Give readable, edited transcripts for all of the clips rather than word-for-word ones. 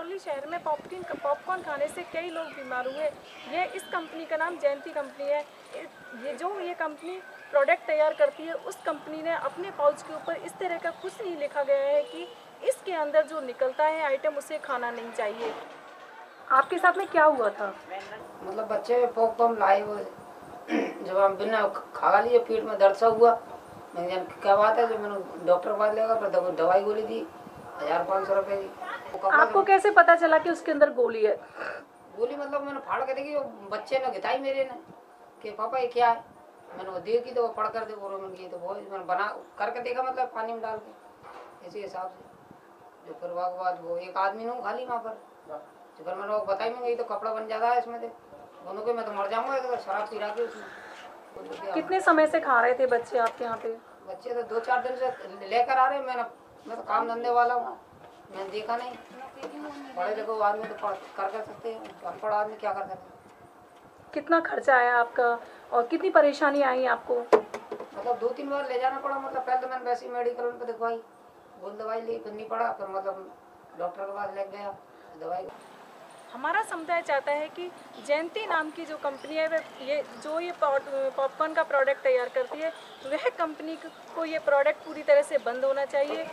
करौली शहर में पॉपकॉर्न खाने से कई लोग बीमार हुए। ये इस कंपनी का नाम जयंती कंपनी है। ये कंपनी प्रोडक्ट तैयार करती है, उस कंपनी ने अपने पाउच के ऊपर इस तरह का कुछ नहीं लिखा गया है कि इसके अंदर जो निकलता है आइटम उसे खाना नहीं चाहिए। आपके साथ में क्या हुआ था? मतलब बच्चे पॉपकॉर्न लाए हुए, जब हम बिना खा लिए पेट में दर्द सा हुआ। मैंने क्या बात है, जब मैंने डॉक्टर के पास लेगा फिर दवाई गोली दी 1500 रुपये की। आपको कैसे पता चला कि उसके अंदर गोली है? गोली मतलब मैंने फाड़ कर देखी, बच्चे ने गिताई मेरे ने कि पापा ये क्या है। मैंने वो देखी तो वो पढ़ कर दे बोलो मैंने की, तो वो मैंने बना करके देखा, मतलब पानी में डाल के इसी हिसाब से। जो करवा के बाद वो एक आदमी ने खाली वहाँ पर, तो फिर मैंने वो बताई मैं गई तो कपड़ा बन जाता है इसमें दोनों के, मैं तो मर जाऊँगा अगर शराब पी के उसमें। कितने समय से खा रहे थे बच्चे आपके यहाँ पे? बच्चे तो 2-4 दिन से लेकर आ रहे हैं। मैं तो काम धंधे वाला हूँ, मैंने देखा नहीं। पढ़े लिखे आदमी तो कर सकते हैं, अनपढ़ आदमी क्या कर सकते हैं। कितना खर्चा आया आपका और कितनी परेशानी आई आपको? मतलब 2-3 बार ले जाना पड़ा। मतलब पहले तो मैंने वैसे ही मेडिकल में दिखवाई, गोल दवाई ली, फिर नहीं पड़ा, फिर मतलब डॉक्टर के पास ले गया दवाई। हमारा समुदाय चाहता है कि जयंती नाम की जो कंपनी है ये पॉपकॉर्न का प्रोडक्ट तैयार करती है, वह कंपनी को ये प्रोडक्ट पूरी तरह से बंद होना चाहिए।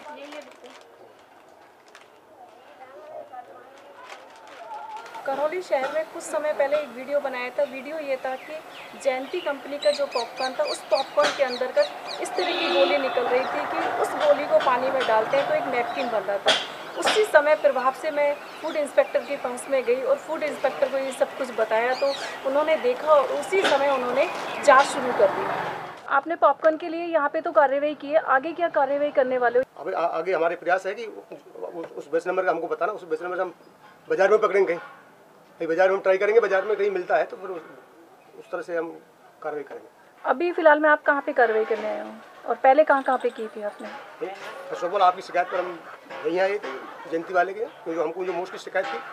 करौली शहर में कुछ समय पहले एक वीडियो बनाया था। वीडियो ये था कि जयंती कंपनी का जो पॉपकॉर्न था, उस पॉपकॉर्न के अंदर का इस तरह की गोली निकल रही थी कि उस गोली को पानी में डालते हैं तो एक नैपकिन बन रहा था। उसी समय प्रभाव से मैं फूड इंस्पेक्टर के पास में गई और फूड इंस्पेक्टर को ये सब कुछ बताया, तो उन्होंने देखा और उसी समय उन्होंने जाँच शुरू कर दी। आपने पॉपकॉर्न के लिए यहाँ पे तो कार्रवाई की है, आगे क्या कार्रवाई करने वाले हो? अभी आगे हमारे प्रयास है कि उस बेस नंबर का हमको बताना, उस बेस नंबर से हम बाजार में पकड़ेंगे, कहीं बाजार में हम ट्राई करेंगे, बाजार में कहीं मिलता है तो फिर उस तरह से हम कार्रवाई करेंगे। अभी फिलहाल में आप कहाँ पे कार्रवाई करने आए हो और पहले कहाँ पे की थी आपने? फर्स्ट ऑफ ऑल आपकी शिकायत पर हम यहीं आए थे, जयंती वाले के, क्योंकि हमको जो मोस्ट की शिकायत थी,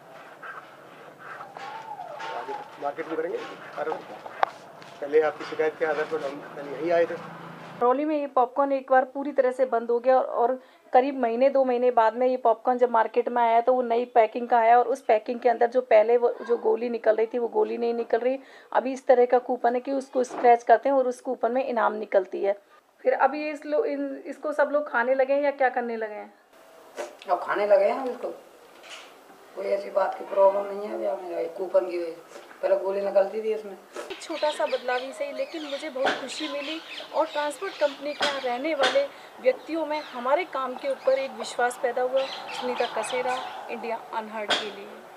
आगे मार्केट में करेंगे कार्रवाई। पहले आपकी शिकायत के आधार पर हम पहले यहीं आए थे। करौली में ये पॉपकॉर्न एक बार पूरी तरह से बंद हो गया और करीब 1-2 महीने बाद में ये पॉपकॉर्न जब मार्केट में आया तो वो नई पैकिंग का आया और उस पैकिंग के अंदर जो पहले वो जो गोली निकल रही थी वो गोली नहीं निकल रही। अभी इस तरह का कूपन है कि उसको स्क्रैच करते हैं और उस कूपन में इनाम निकलती है। फिर अभी इसको सब लोग खाने लगे हैं या क्या करने लगे हैं? अब खाने लगे हैं इसको, कोई ऐसी बात की प्रॉब्लम नहीं है। अभी कूपन की वजह पहले गोली निकलती थी इसमें। एक छोटा सा बदलाव ही सही, लेकिन मुझे बहुत खुशी मिली और ट्रांसपोर्ट कंपनी के यहाँ रहने वाले व्यक्तियों में हमारे काम के ऊपर एक विश्वास पैदा हुआ। सुनीता कसेरा, इंडिया अनहर्ड के लिए।